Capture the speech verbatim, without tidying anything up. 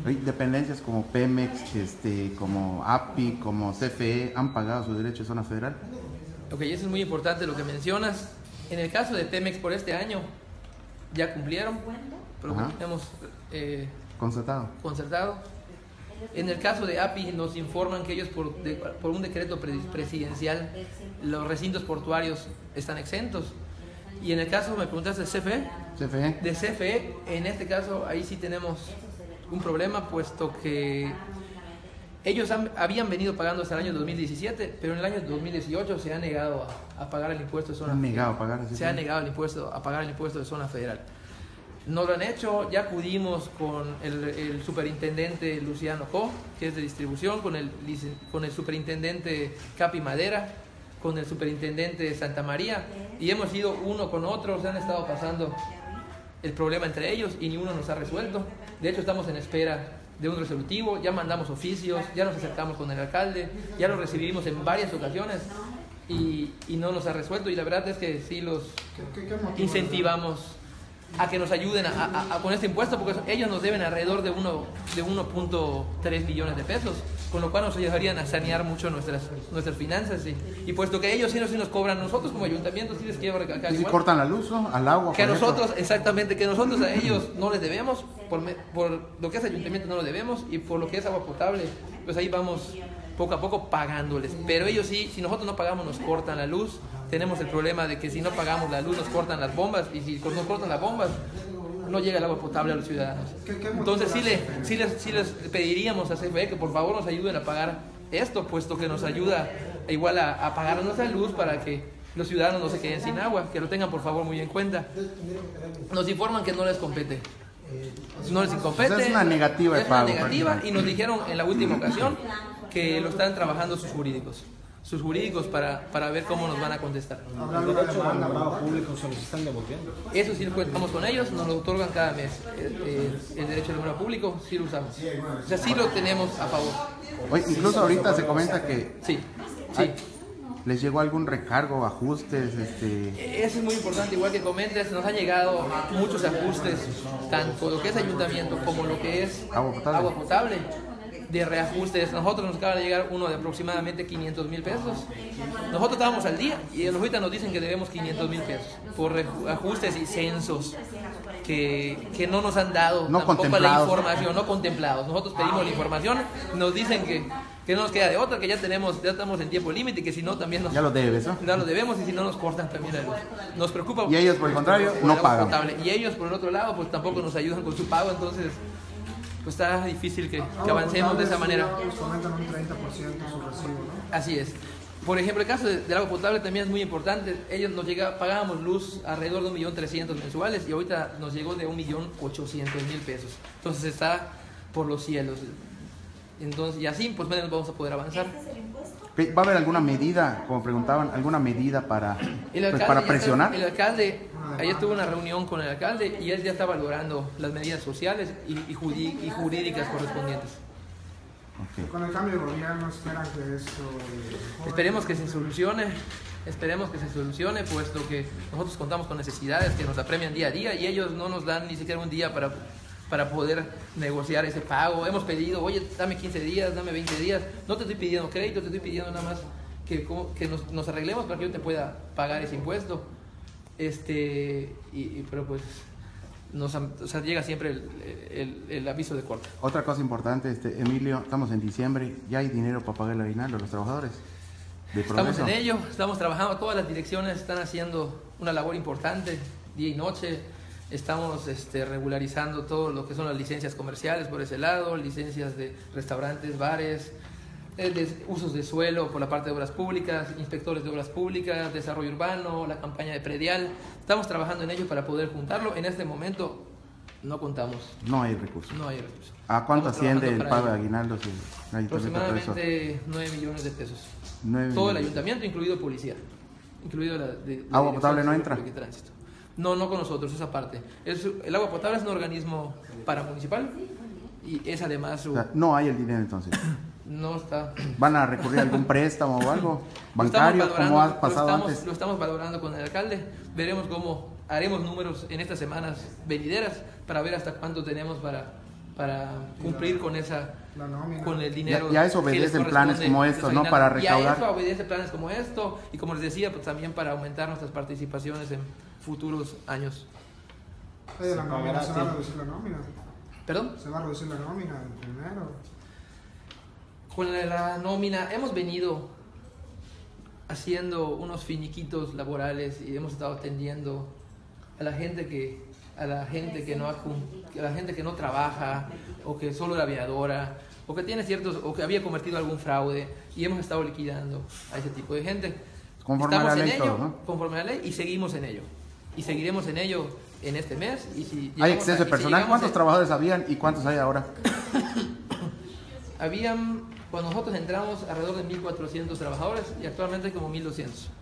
Dependencias como Pemex, este, como A P I, como C F E, ¿han pagado su derecho de zona federal? Ok, eso es muy importante lo que mencionas. En el caso de Pemex por este año, ya cumplieron, pero hemos eh, concertado. concertado. En el caso de A P I nos informan que ellos por, de, por un decreto presidencial los recintos portuarios están exentos. Y en el caso, me preguntaste de C F E. C F E. De C F E, en este caso, ahí sí tenemos un problema, puesto que ellos han, habían venido pagando hasta el año dos mil diecisiete, pero en el año dos mil dieciocho se han negado a, a pagar el impuesto de zona han negado federal. a pagar, se ha negado el impuesto, a pagar el impuesto de zona federal. No lo han hecho, ya acudimos con el, el superintendente Luciano Co, que es de distribución, con el, con el superintendente Capi Madera, con el superintendente Santa María, y hemos ido uno con otro, se han estado pasando el problema entre ellos y ni uno nos ha resuelto. De hecho, estamos en espera de un resolutivo, ya mandamos oficios, ya nos acercamos con el alcalde, ya lo recibimos en varias ocasiones y, y no nos ha resuelto, y la verdad es que sí los incentivamos a que nos ayuden a, a, a con este impuesto, porque ellos nos deben alrededor de uno de uno punto tres millones de pesos, con lo cual nos ayudarían a sanear mucho nuestras nuestras finanzas, y, y puesto que ellos sí nos, sí nos cobran, nosotros como ayuntamiento sí les quiero recalcar, ¿y si cortan la luz, ¿no? Al agua? Que a nosotros, exactamente, que nosotros a ellos no les debemos, por, por lo que es ayuntamiento no lo debemos, y por lo que es agua potable, pues ahí vamos poco a poco pagándoles. Pero ellos sí, si nosotros no pagamos, nos cortan la luz. Tenemos el problema de que si no pagamos la luz, nos cortan las bombas, y si nos cortan las bombas, no llega el agua potable a los ciudadanos. Entonces sí, le, sí, les, sí les pediríamos a C F E que por favor nos ayuden a pagar esto, puesto que nos ayuda igual a, a pagar nuestra luz para que los ciudadanos no se queden sin agua, que lo tengan por favor muy en cuenta. Nos informan que no les compete. No les compete. O sea, es una negativa de es pago. Una negativa, y nos dijeron en la última ocasión que lo están trabajando sus jurídicos. sus jurídicos para, para ver cómo nos van a contestar. ¿El derecho al lavado público se los están devolviendo? Eso sí lo contamos con ellos, nos lo otorgan cada mes. El, el, el derecho al lavado público sí lo usamos. O sea, sí lo tenemos a favor. Oye, incluso ahorita se comenta que... Sí, sí. ¿Les llegó algún recargo, ajustes? Este... Eso es muy importante, igual que comentes, nos han llegado muchos ajustes, tanto lo que es ayuntamiento como lo que es agua potable. Agua potable. De reajustes. Nosotros nos acaba de llegar uno de aproximadamente quinientos mil pesos. Nosotros estábamos al día y ahorita nos dicen que debemos quinientos mil pesos por ajustes y censos que, que no nos han dado no tampoco la contemplados. información, no contemplados. Nosotros pedimos la información, nos dicen que, que no nos queda de otra, que ya tenemos, ya estamos en tiempo límite, que si no también nos, ya lo debes, ¿no? Ya lo debemos, y si no nos cortan también la luz. Nos preocupa. Y ellos por el contrario por no agua pagan. Potable. Y ellos por el otro lado pues tampoco nos ayudan con su pago, entonces pues está difícil que, que avancemos de esa manera. Nos comentan un treinta por ciento su recibo, ¿no? Así es. Por ejemplo, el caso de, del agua potable también es muy importante. Ellos nos llega, pagábamos luz alrededor de un millón trescientos mensuales, y ahorita nos llegó de un millón ochocientos mil pesos. Entonces está por los cielos. Entonces, y así pues menos vamos a poder avanzar. ¿Va a haber alguna medida, como preguntaban, alguna medida para, el alcalde, pues, para presionar? Está, el alcalde, ayer tuve una reunión con el alcalde y él ya está valorando las medidas sociales y, y, jurí, y jurídicas correspondientes. Okay. Con el cambio de gobierno esperan que esto... Esperemos que se solucione, esperemos que se solucione, puesto que nosotros contamos con necesidades que nos apremian día a día y ellos no nos dan ni siquiera un día para, para poder negociar ese pago. Hemos pedido, oye, dame quince días, dame veinte días, no te estoy pidiendo crédito, te estoy pidiendo nada más que, que nos, nos arreglemos para que yo te pueda pagar ese impuesto. Este, y, y, pero pues... Nos, o sea, llega siempre el, el, el aviso de corte. Otra cosa importante, este, Emilio, estamos en diciembre, ¿ya hay dinero para pagar el aguinaldo a los trabajadores? ¿De estamos en ello, estamos trabajando, todas las direcciones están haciendo una labor importante, día y noche. Estamos este, regularizando todo lo que son las licencias comerciales por ese lado, licencias de restaurantes, bares, de usos de suelo por la parte de obras públicas, inspectores de obras públicas, desarrollo urbano, la campaña de predial. Estamos trabajando en ello para poder juntarlo. En este momento no contamos. No hay recursos. No hay recursos. ¿A cuánto Estamos asciende el pago de ello. aguinaldo? Si Aproximadamente nueve millones de pesos. nueve Todo millones. el ayuntamiento, incluido policía. Incluido la, de, la ¿Agua potable no entra? Y tránsito. No, no con nosotros, esa parte. Es, el agua potable es un organismo paramunicipal y es además su... O sea, no hay el dinero entonces. No está. ¿Van a recurrir a algún préstamo o algo bancario, como ha pasado lo estamos, antes? Lo estamos valorando con el alcalde. Veremos cómo haremos números en estas semanas venideras para ver hasta cuánto tenemos para, para cumplir con esa La nómina. con el dinero. Ya, ya eso que les obedecen planes corresponde como de estos, su ¿no? aguinaldo. Para recaudar. Ya eso obedece planes como esto y como les decía, pues también para aumentar nuestras participaciones en futuros años. Oye, la Se nómina, pagará se va a tiempo. reducir la nómina. ¿Perdón? Se va a reducir la nómina en primero. Con la, la nómina hemos venido haciendo unos finiquitos laborales y hemos estado atendiendo a la gente que a la gente que no ha cum- a la gente que no trabaja o que solo era aviadora o que tiene ciertos o que había cometido algún fraude y hemos estado liquidando a ese tipo de gente. Conforme a Estamos la en ley ello, todo, ¿no? conforme a la ley y seguimos en ello. Y seguiremos en ello en este mes y si Hay llegamos exceso a- de y si personal. llegamos ¿Cuántos a- trabajadores habían y cuántos hay ahora? Habían, cuando nosotros entramos, alrededor de mil cuatrocientos trabajadores y actualmente hay como mil doscientos.